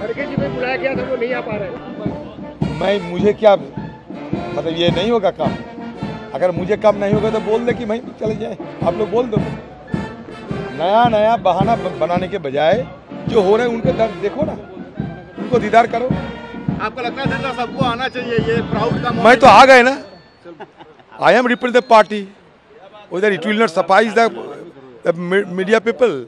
खड़गे जी में बुलाया गया था, वो नहीं आ पा रहे। मुझे क्या मतलब, ये नहीं होगा काम। अगर मुझे काम नहीं होगा तो बोल दे कि भाई चले जाए, आप लोग बोल दो। नया बहाना बनाने के बजाय जो हो रहे हैं उनके दर्द देखो ना, उनको दीदार करो। आपको लगता है सर सबको आना चाहिए, ये प्राउड का? मैं तो आ गए ना, I am represent the party, उधर it will not surprise the media people.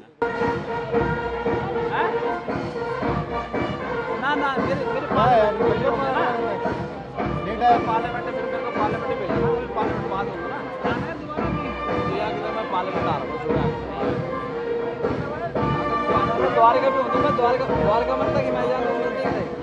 Dwarka भी हूँ, तो मैं द्वारका मन तक हिमालय